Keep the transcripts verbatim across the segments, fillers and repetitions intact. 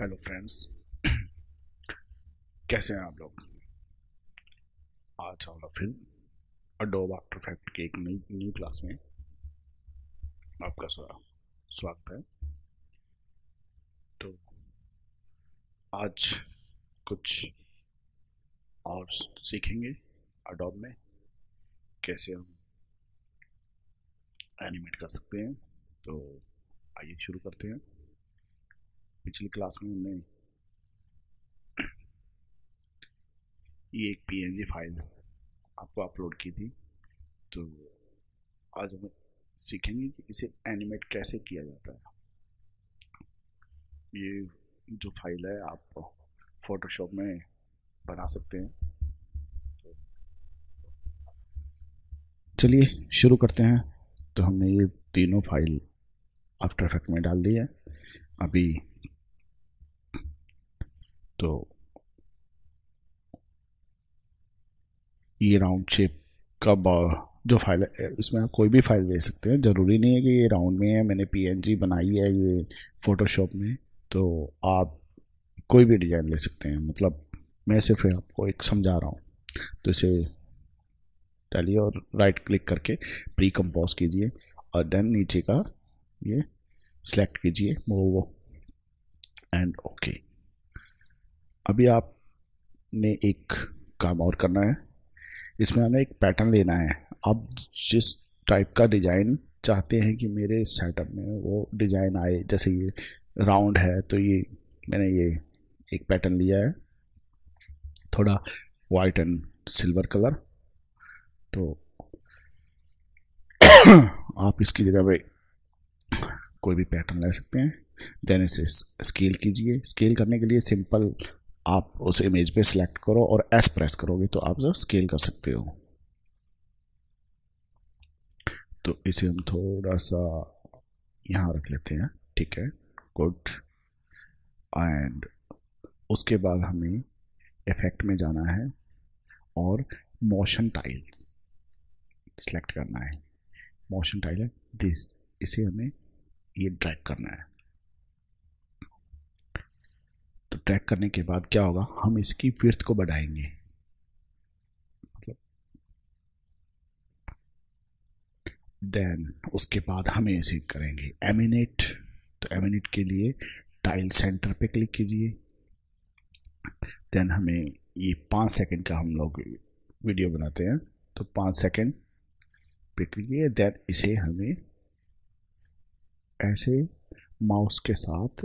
Hello friends. कैसे हैं आप लोग। आज हम लोग फिर अडोब आफ्टर इफेक्ट की एक नई न्यू क्लास में आपका स्वा- स्वागत है। तो आज कुछ और सीखेंगे अडोब में कैसे हम एनिमेट कर सकते हैं। तो आइए शुरू करते हैं। पिछली क्लास में हमने ये एक पीएनजी फाइल आपको अपलोड की थी। तो आज हम सीखेंगे कि इसे एनिमेट कैसे किया जाता है। ये जो फाइल है आप फोटोशॉप में बना सकते हैं। चलिए शुरू करते हैं। तो हमने ये तीनों फाइल आफ्टर इफेक्ट में डाल दी है अभी। तो ये राउंड शेप का जो फाइल है इसमें आप कोई भी फाइल ले सकते हैं। ज़रूरी नहीं है कि ये राउंड में है। मैंने पीएनजी बनाई है ये फोटोशॉप में, तो आप कोई भी डिज़ाइन ले सकते हैं। मतलब मैं सिर्फ आपको एक समझा रहा हूँ। तो इसे डालिए और राइट क्लिक करके प्री कंपोज कीजिए और देन नीचे का ये सिलेक्ट कीजिए मूव एंड ओके। अभी आपने एक काम और करना है। इसमें हमें एक पैटर्न लेना है। आप जिस टाइप का डिज़ाइन चाहते हैं कि मेरे सेटअप में वो डिज़ाइन आए, जैसे ये राउंड है तो ये मैंने ये एक पैटर्न लिया है, थोड़ा वाइट एंड सिल्वर कलर। तो आप इसकी जगह पे कोई भी पैटर्न ले सकते हैं। देन इसे स्केल कीजिए। स्केल करने के लिए सिंपल आप उस इमेज पे सिलेक्ट करो और एस प्रेस करोगे तो आप जो स्केल कर सकते हो। तो इसे हम थोड़ा सा यहाँ रख लेते हैं, ठीक है, गुड। एंड उसके बाद हमें इफेक्ट में जाना है और मोशन टाइल्स सेलेक्ट करना है। मोशन टाइल है दिस, इसे हमें ये ड्रैग करना है। तो ड्रैग करने के बाद क्या होगा, हम इसकी विड्थ को बढ़ाएंगे। मतलब देन उसके बाद हमें इसे करेंगे एमिनेट। तो एमिनेट के लिए टाइल सेंटर पे क्लिक कीजिए। देन हमें ये पाँच सेकंड का हम लोग वीडियो बनाते हैं, तो पाँच सेकंड पे कीजिए। देन इसे हमें ऐसे माउस के साथ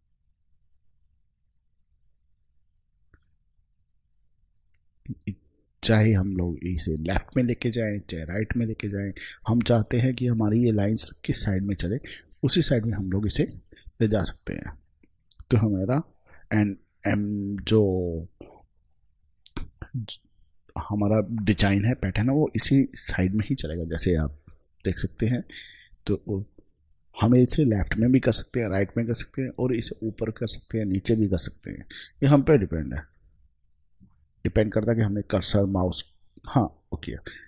चाहे हम लोग इसे लेफ्ट में लेके जाएं चाहे राइट में लेके जाएं, हम चाहते हैं कि हमारी ये लाइंस किस साइड में चले उसी साइड में हम लोग इसे ले जा सकते हैं। तो हमारा एंड एम जो हमारा डिजाइन है, पैटर्न है, वो इसी साइड में ही चलेगा जैसे आप देख सकते हैं। तो हम इसे लेफ्ट में भी कर सकते हैं, राइट में कर सकते हैं, और इसे ऊपर कर सकते हैं, नीचे भी कर सकते हैं। ये हम पे डिपेंड है, डिपेंड करता है कि हमने कर्सर माउस हाँ ओके।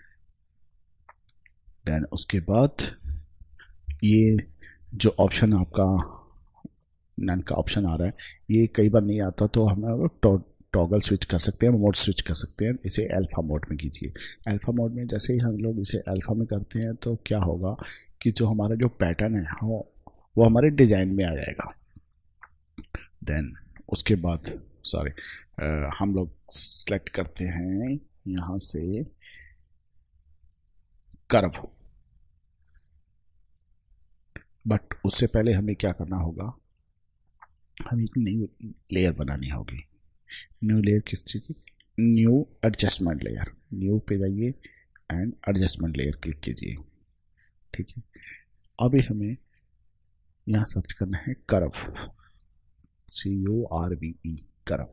देन उसके बाद ये जो ऑप्शन आपका नन का ऑप्शन आ रहा है, ये कई बार नहीं आता, तो हम टॉगल स्विच कर सकते हैं, मोड स्विच कर सकते हैं। इसे अल्फा मोड में कीजिए। अल्फा मोड में जैसे ही हम लोग इसे अल्फा में करते हैं तो क्या होगा कि जो हमारा जो पैटर्न है वो वो हमारे डिजाइन में आ जाएगा। देन उसके बाद सॉरी हम लोग सेलेक्ट करते हैं यहाँ से कर्व। बट उससे पहले हमें क्या करना होगा, हमें एक न्यू लेयर बनानी होगी। न्यू लेयर किस चीज़ की, न्यू एडजस्टमेंट लेयर। न्यू पे जाइए एंड एडजस्टमेंट लेयर क्लिक कीजिए, ठीक है। अभी हमें यहाँ सर्च करना है curve, C U R V E, curve.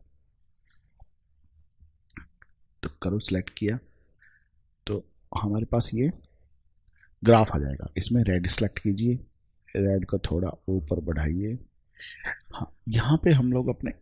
तो कर्व सेलेक्ट किया तो हमारे पास ये ग्राफ आ जाएगा। इसमें रेड सेलेक्ट कीजिए, रेड को थोड़ा ऊपर बढ़ाइए। हाँ, यहाँ पे हम लोग अपने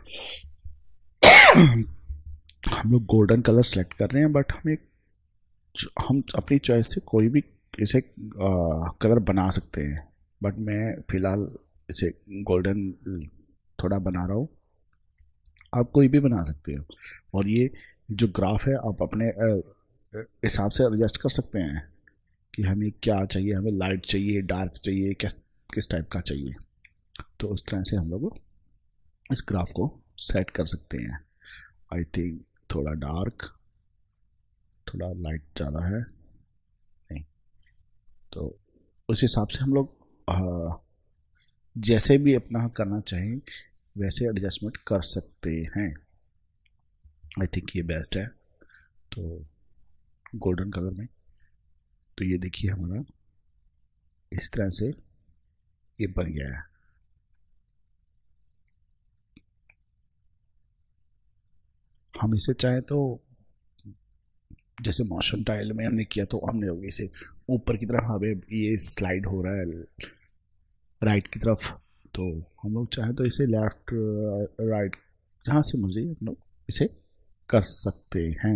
हम लोग गोल्डन कलर सेलेक्ट कर रहे हैं, बट हमें हम अपनी चॉइस से कोई भी इसे कलर बना सकते हैं। बट मैं फिलहाल इसे गोल्डन थोड़ा बना रहा हूँ, आप कोई भी बना सकते हो। और ये जो ग्राफ है आप अपने हिसाब से एडजस्ट कर सकते हैं कि हमें क्या चाहिए, हमें लाइट चाहिए, डार्क चाहिए, किस किस टाइप का चाहिए। तो उस तरह से हम लोग इस ग्राफ को सेट कर सकते हैं। आई थिंक थोड़ा डार्क, थोड़ा लाइट ज़्यादा है, नहीं तो उस हिसाब से हम लोग जैसे भी अपना करना चाहें वैसे एडजस्टमेंट कर सकते हैं। आई थिंक ये बेस्ट है। तो गोल्डन कलर में, तो ये देखिए हमारा इस तरह से ये बन गया है। हम इसे चाहे तो जैसे मोशन टाइल में हमने किया, तो हमने इसे ऊपर की तरफ हमें ये स्लाइड हो रहा है राइट की तरफ, तो हम लोग चाहे तो इसे लेफ्ट राइट जहाँ से मुझे हम लोग इसे कर सकते हैं।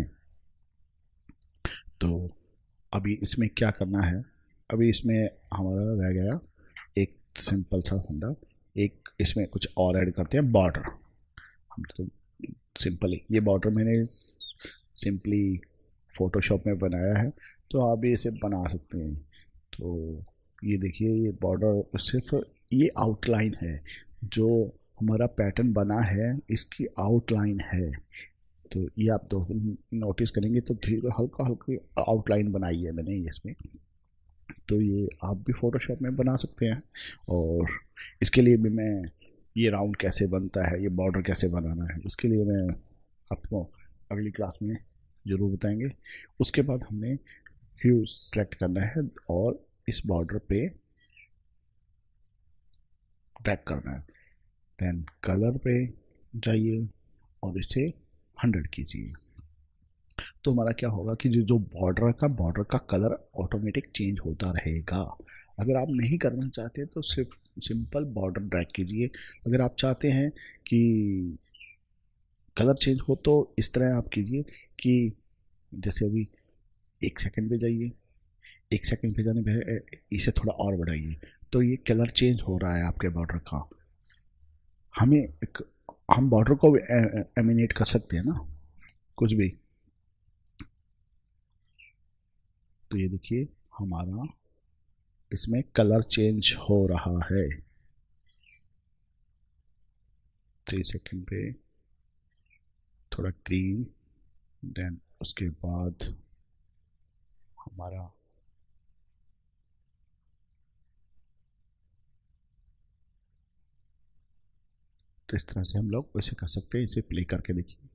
तो अभी इसमें क्या करना है, अभी इसमें हमारा रह गया एक सिंपल सा फंडा, एक इसमें कुछ और ऐड करते हैं, बॉर्डर। हम तो सिंपली ये बॉर्डर मैंने सिंपली फोटोशॉप में बनाया है, तो आप भी इसे बना सकते हैं। तो ये देखिए ये बॉर्डर सिर्फ ये आउटलाइन है, जो हमारा पैटर्न बना है इसकी आउटलाइन है। तो ये आप दो नोटिस करेंगे तो धीरे हल्का हल्का आउटलाइन बनाई है मैंने इसमें। तो ये आप भी फोटोशॉप में बना सकते हैं। और इसके लिए भी मैं ये राउंड कैसे बनता है, ये बॉर्डर कैसे बनाना है, इसके लिए मैं आपको अगली क्लास में ज़रूर बताएंगे। उसके बाद हमने ह्यू सेलेक्ट करना है और इस बॉर्डर पे ड्रैग करना है। देन कलर पे जाइए और इसे हंड्रेड कीजिए। तो हमारा क्या होगा कि जो बॉर्डर का बॉर्डर का कलर ऑटोमेटिक चेंज होता रहेगा। अगर आप नहीं करना चाहते तो सिर्फ सिंपल बॉर्डर ड्रैग कीजिए। अगर आप चाहते हैं कि कलर चेंज हो तो इस तरह आप कीजिए कि जैसे अभी एक सेकंड पे जाइए, एक सेकंड पे जाने पे इसे थोड़ा और बढ़ाइए, तो ये कलर चेंज हो रहा है आपके बॉर्डर का। हमें एक हम बॉर्डर को एमिनेट कर सकते हैं ना, कुछ भी। तो ये देखिए हमारा इसमें कलर चेंज हो रहा है। थ्री सेकंड पे थोड़ा ग्रीन, देन उसके बाद हमारा तो इस तरह से हम लोग वैसे कर सकते हैं। इसे प्ले करके देखिए।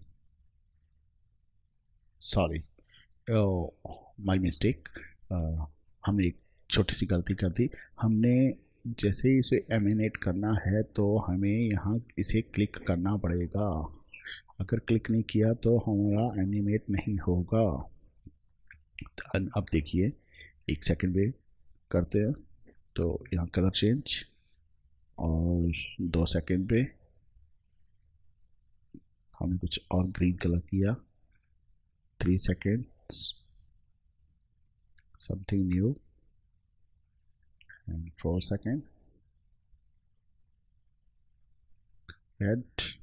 सॉरी, माय मिस्टेक, हमने एक छोटी सी गलती कर दी। हमने जैसे ही इसे एमिनेट करना है तो हमें यहाँ इसे क्लिक करना पड़ेगा। अगर क्लिक नहीं किया तो हमारा एनिमेट नहीं होगा। अब देखिए एक सेकंड पे करते हैं तो यहाँ कलर चेंज, और दो सेकंड पे हमने कुछ और ग्रीन कलर किया, three seconds something new, and four second red.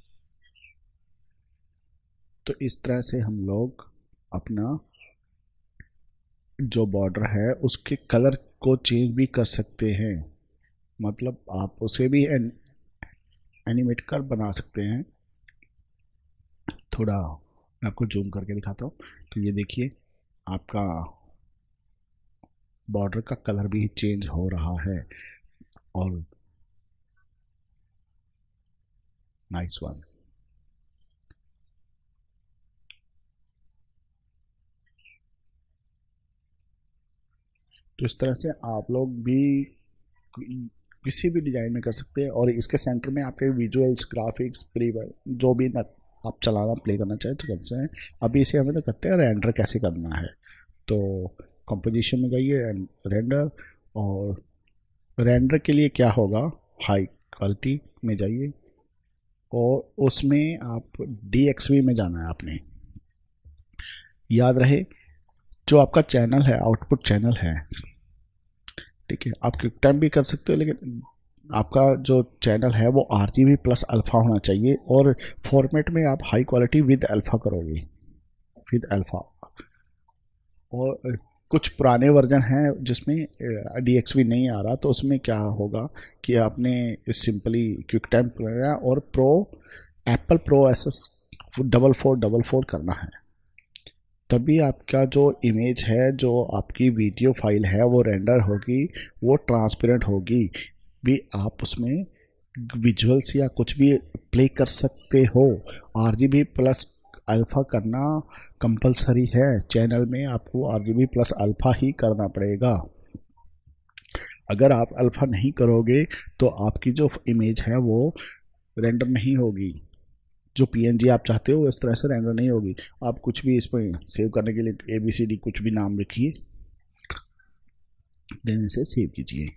तो इस तरह से हम लोग अपना जो बॉर्डर है उसके कलर को चेंज भी कर सकते हैं। मतलब आप उसे भी एन, एनिमेट कर बना सकते हैं। थोड़ा मैं आपको जूम करके दिखाता हूँ। तो ये देखिए आपका बॉर्डर का कलर भी चेंज हो रहा है। और नाइस वन। तो इस तरह से आप लोग भी किसी भी डिज़ाइन में कर सकते हैं। और इसके सेंटर में आपके विजुअल्स, ग्राफिक्स, प्रीवर जो भी न, आप चलाना प्ले करना चाहें तो कर सकते हैं। अभी इसे हमें तो करते हैं रेंडर कैसे करना है। तो कंपोजिशन में जाइए, रेंडर, और रेंडर के लिए क्या होगा, हाई क्वालिटी में जाइए और उसमें आप डी एक्स वी में जाना है। आपने याद रहे जो आपका चैनल है, आउटपुट चैनल है, ठीक है, आप क्विक टाइम भी कर सकते हो, लेकिन आपका जो चैनल है वो R G B plus alpha होना चाहिए, और फॉर्मेट में आप हाई क्वालिटी विद अल्फ़ा करोगे, विद अल्फ़ा। और कुछ पुराने वर्जन हैं जिसमें डी एक्स वी नहीं आ रहा, तो उसमें क्या होगा कि आपने सिंपली क्विक टाइम और pro Apple pro S S double four double four करना है, तभी आपका जो इमेज है, जो आपकी वीडियो फाइल है वो रेंडर होगी, वो ट्रांसपेरेंट होगी भी, आप उसमें विजुअल्स या कुछ भी प्ले कर सकते हो। आरजीबी प्लस अल्फ़ा करना कंपलसरी है, चैनल में आपको आरजीबी प्लस अल्फ़ा ही करना पड़ेगा। अगर आप अल्फ़ा नहीं करोगे तो आपकी जो इमेज है वो रेंडर नहीं होगी, जो पीएनजी आप चाहते हो इस तरह से रेंडर नहीं होगी। आप कुछ भी इसमें सेव करने के लिए ए बी सी डी कुछ भी नाम लिखिए, देन इसे सेव कीजिए।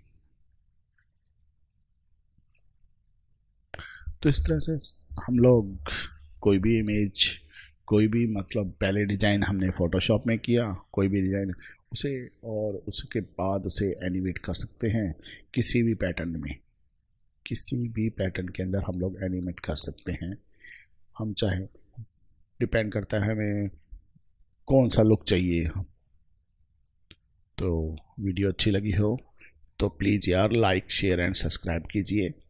तो इस तरह से हम लोग कोई भी इमेज, कोई भी मतलब पहले डिज़ाइन हमने फ़ोटोशॉप में किया, कोई भी डिज़ाइन उसे, और उसके बाद उसे एनिमेट कर सकते हैं किसी भी पैटर्न में, किसी भी पैटर्न के अंदर हम लोग एनिमेट कर सकते हैं। हम चाहे, डिपेंड करता है हमें कौन सा लुक चाहिए। तो वीडियो अच्छी लगी हो तो प्लीज़ यार लाइक शेयर एंड सब्सक्राइब कीजिए।